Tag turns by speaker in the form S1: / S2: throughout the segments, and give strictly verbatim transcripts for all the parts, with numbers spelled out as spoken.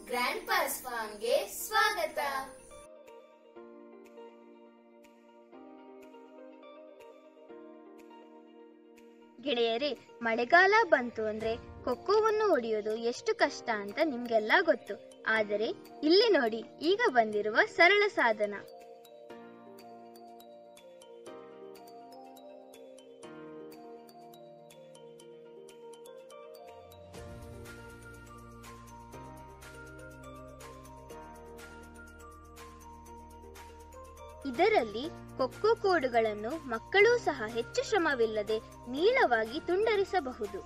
S1: Grand pass ಫಾರ್ಮ್ಗೆ ಸ್ವಾಗತ.
S2: ಗೆಳೆಯರೇ, ಮಳೆಗಾಲ ಬಂತು ಅಂದ್ರೆ ಕೊಕ್ಕೋವನ್ನು ಹೊಡೆಯೋದು ಎಷ್ಟು ಕಷ್ಟ ಅಂತ ನಿಮ್ಗೆಲ್ಲ ಗೊತ್ತು. ಆದರೆ ಇಲ್ಲಿ ನೋಡಿ, ಈಗ ಬಂದಿರುವ ಸರಳ ಸಾಧನ. ಇದರಲ್ಲಿ ಕೊಕ್ಕೋ ಕೋಡುಗಳನ್ನು ಮಕ್ಕಳೂ ಸಹ ಹೆಚ್ಚು ಶ್ರಮವಿಲ್ಲದೆ ನೀಳವಾಗಿ ತುಂಡರಿಸಬಹುದು.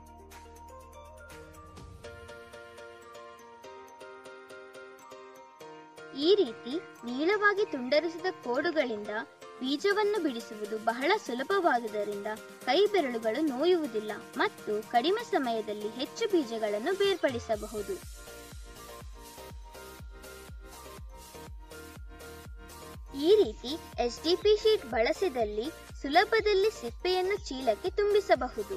S2: ಈ ರೀತಿ ನೀಳವಾಗಿ ತುಂಡರಿಸಿದ ಕೋಡುಗಳಿಂದ ಬೀಜವನ್ನು ಬಿಡಿಸುವುದು ಬಹಳ ಸುಲಭವಾದುದರಿಂದ ಕೈ ಬೆರಳುಗಳು ನೋಯುವುದಿಲ್ಲ ಮತ್ತು ಕಡಿಮೆ ಸಮಯದಲ್ಲಿ ಹೆಚ್ಚು ಬೀಜಗಳನ್ನು ಬೇರ್ಪಡಿಸಬಹುದು. ಈ ರೀತಿ ಎಚ್ ಡಿ ಪಿ ಶೀಟ್ ಬಳಸಿದಲ್ಲಿ ಸುಲಭದಲ್ಲಿ ಸಿಪ್ಪೆಯನ್ನು ಚೀಲಕ್ಕೆ ತುಂಬಿಸಬಹುದು.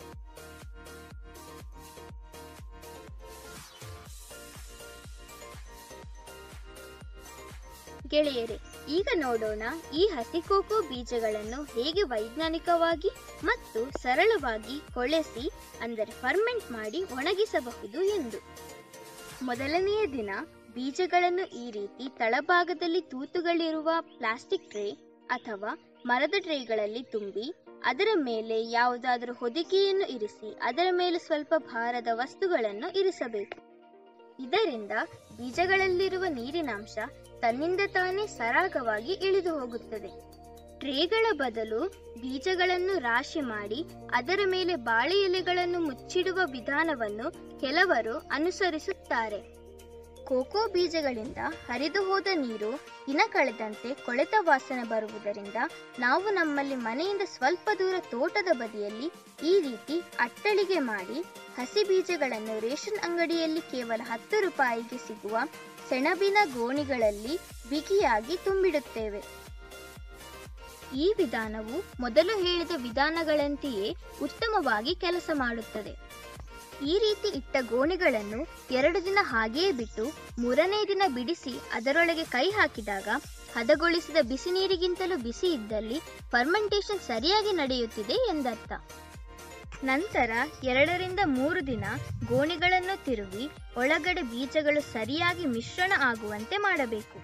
S2: ಗೆಳೆಯರೇ, ಈಗ ನೋಡೋಣ ಈ ಹಸಿ ಕೋಕೋ ಬೀಜಗಳನ್ನು ಹೇಗೆ ವೈಜ್ಞಾನಿಕವಾಗಿ ಮತ್ತು ಸರಳವಾಗಿ ಕೊಳೆಸಿ ಅಂದರೆ ಫರ್ಮೆಂಟ್ ಮಾಡಿ ಒಣಗಿಸಬಹುದು ಎಂದು. ಮೊದಲನೆಯ ದಿನ ಬೀಜಗಳನ್ನು ಈ ರೀತಿ ತಳಭಾಗದಲ್ಲಿ ತೂತುಗಳಿರುವ ಪ್ಲಾಸ್ಟಿಕ್ ಟ್ರೇ ಅಥವಾ ಮರದ ಟ್ರೇಗಳಲ್ಲಿ ತುಂಬಿ ಅದರ ಮೇಲೆ ಯಾವುದಾದರೂ ಹೊದಿಕೆಯನ್ನು ಇರಿಸಿ ಅದರ ಮೇಲೆ ಸ್ವಲ್ಪ ಭಾರದ ವಸ್ತುಗಳನ್ನು ಇರಿಸಬೇಕು. ಇದರಿಂದ ಬೀಜಗಳಲ್ಲಿರುವ ನೀರಿನಾಂಶ ತನ್ನಿಂದ ತಾನೇ ಸರಾಗವಾಗಿ ಇಳಿದು ಹೋಗುತ್ತದೆ. ಟ್ರೇಗಳ ಬದಲು ಬೀಜಗಳನ್ನು ರಾಶಿ ಮಾಡಿ ಅದರ ಮೇಲೆ ಬಾಳೆ ಎಲೆಗಳನ್ನು ಮುಚ್ಚಿಡುವ ವಿಧಾನವನ್ನು ಕೆಲವರು ಅನುಸರಿಸುತ್ತಾರೆ. ಕೋಕೋ ಬೀಜಗಳಿಂದ ಹರಿದು ಹೋದ ನೀರು ದಿನ ಕಳೆದಂತೆ ಕೊಳೆತ ವಾಸನೆ ಬರುವುದರಿಂದ ನಾವು ನಮ್ಮಲ್ಲಿ ಮನೆಯಿಂದ ಸ್ವಲ್ಪ ದೂರ ತೋಟದ ಬದಿಯಲ್ಲಿ ಈ ರೀತಿ ಅಟ್ಟಳಿಗೆ ಮಾಡಿ ಹಸಿ ಬೀಜಗಳನ್ನು ರೇಷನ್ ಅಂಗಡಿಯಲ್ಲಿ ಕೇವಲ ಹತ್ತು ರೂಪಾಯಿಗೆ ಸಿಗುವ ಸೆಣಬಿನ ಗೋಣಿಗಳಲ್ಲಿ ಬಿಗಿಯಾಗಿ ತುಂಬಿಡುತ್ತೇವೆ. ಈ ವಿಧಾನವು ಮೊದಲು ಹೇಳಿದ ವಿಧಾನಗಳಂತೆಯೇ ಉತ್ತಮವಾಗಿ ಕೆಲಸ ಮಾಡುತ್ತದೆ. ಈ ರೀತಿ ಇಟ್ಟ ಗೋಣಿಗಳನ್ನು ಎರಡು ದಿನ ಹಾಗೆಯೇ ಬಿಟ್ಟು ಮೂರನೇ ದಿನ ಬಿಡಿಸಿ ಅದರೊಳಗೆ ಕೈ ಹಾಕಿದಾಗ ಹದಗೊಳಿಸಿದ ಬಿಸಿ ನೀರಿಗಿಂತಲೂ ಬಿಸಿ ಇದ್ದಲ್ಲಿ ಫರ್ಮೆಂಟೇಷನ್ ಸರಿಯಾಗಿ ನಡೆಯುತ್ತಿದೆ ಎಂದರ್ಥ. ನಂತರ ಎರಡರಿಂದ ಮೂರು ದಿನ ಗೋಣಿಗಳನ್ನು ತಿರುವಿ ಒಳಗಡೆ ಬೀಜಗಳು ಸರಿಯಾಗಿ ಮಿಶ್ರಣ ಆಗುವಂತೆ ಮಾಡಬೇಕು.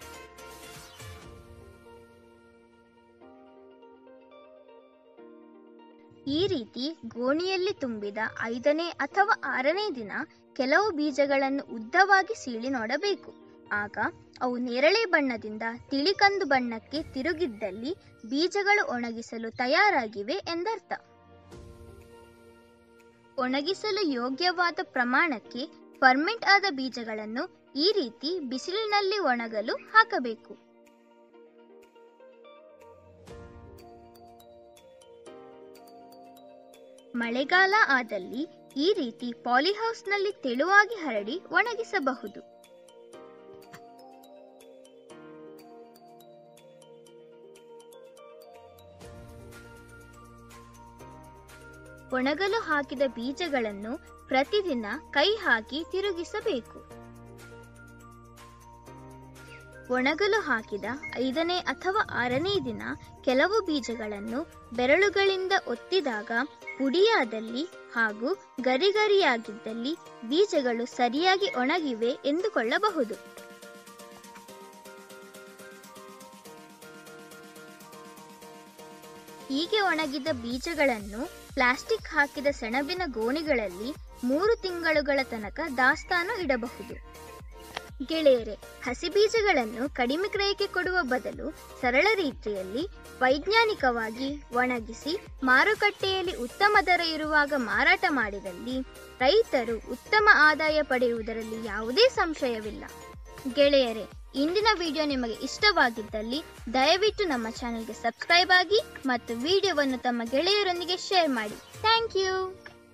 S2: ಈ ರೀತಿ ಗೋಣಿಯಲ್ಲಿ ತುಂಬಿದ ಐದನೇ ಅಥವಾ ಆರನೇ ದಿನ ಕೆಲವು ಬೀಜಗಳನ್ನು ಉದ್ದವಾಗಿ ಸೀಳಿ ನೋಡಬೇಕು. ಆಗ ಅವು ನೇರಳೆ ಬಣ್ಣದಿಂದ ತಿಳಿಕಂದು ಬಣ್ಣಕ್ಕೆ ತಿರುಗಿದ್ದಲ್ಲಿ ಬೀಜಗಳು ಒಣಗಿಸಲು ತಯಾರಾಗಿವೆ ಎಂದರ್ಥ. ಒಣಗಿಸಲು ಯೋಗ್ಯವಾದ ಪ್ರಮಾಣಕ್ಕೆ ಫರ್ಮೆಂಟ್ ಆದ ಬೀಜಗಳನ್ನು ಈ ರೀತಿ ಬಿಸಿಲಿನಲ್ಲಿ ಒಣಗಲು ಹಾಕಬೇಕು. ಮಳೆಗಾಲ ಆದಲ್ಲಿ ಈ ರೀತಿ ಪಾಲಿಹೌಸ್ನಲ್ಲಿ ತೆಳುವಾಗಿ ಹರಡಿ ಒಣಗಿಸಬಹುದು. ಒಣಗಲು ಹಾಕಿದ ಬೀಜಗಳನ್ನು ಪ್ರತಿದಿನ ಕೈ ಹಾಕಿ ತಿರುಗಿಸಬೇಕು. ಒಣಗಲು ಹಾಕಿದ ಐದನೇ ಅಥವಾ ಆರನೇ ದಿನ ಕೆಲವು ಬೀಜಗಳನ್ನು ಬೆರಳುಗಳಿಂದ ಒತ್ತಿದಾಗ ಪುಡಿಯಾದಲ್ಲಿ ಹಾಗೂ ಗರಿಗರಿಯಾಗಿದ್ದಲ್ಲಿ ಬೀಜಗಳು ಸರಿಯಾಗಿ ಒಣಗಿವೆ ಎಂದುಕೊಳ್ಳಬಹುದು. ಹೀಗೆ ಒಣಗಿದ ಬೀಜಗಳನ್ನು ಪ್ಲಾಸ್ಟಿಕ್ ಹಾಕಿದ ಸೆಣಬಿನ ಗೋಣಿಗಳಲ್ಲಿ ಮೂರು ತಿಂಗಳುಗಳ ತನಕ ದಾಸ್ತಾನು ಇಡಬಹುದು. ಗೆಳೆಯರೇ, ಹಸಿ ಬೀಜಗಳನ್ನು ಕಡಿಮೆ ಕ್ರಯಕ್ಕೆ ಕೊಡುವ ಬದಲು ಸರಳ ರೀತಿಯಲ್ಲಿ ವೈಜ್ಞಾನಿಕವಾಗಿ ಒಣಗಿಸಿ ಮಾರುಕಟ್ಟೆಯಲ್ಲಿ ಉತ್ತಮ ದರ ಇರುವಾಗ ಮಾರಾಟ ಮಾಡಿದಲ್ಲಿ ರೈತರು ಉತ್ತಮ ಆದಾಯ ಪಡೆಯುವುದರಲ್ಲಿ ಯಾವುದೇ ಸಂಶಯವಿಲ್ಲ. ಗೆಳೆಯರೇ, ಇಂದಿನ ವಿಡಿಯೋ ನಿಮಗೆ ಇಷ್ಟವಾಗಿದ್ದಲ್ಲಿ ದಯವಿಟ್ಟು ನಮ್ಮ ಚಾನೆಲ್ಗೆ ಸಬ್ಸ್ಕ್ರೈಬ್ ಆಗಿ ಮತ್ತು ವಿಡಿಯೋವನ್ನು ತಮ್ಮ ಗೆಳೆಯರೊಂದಿಗೆ ಶೇರ್ ಮಾಡಿ. Thank you.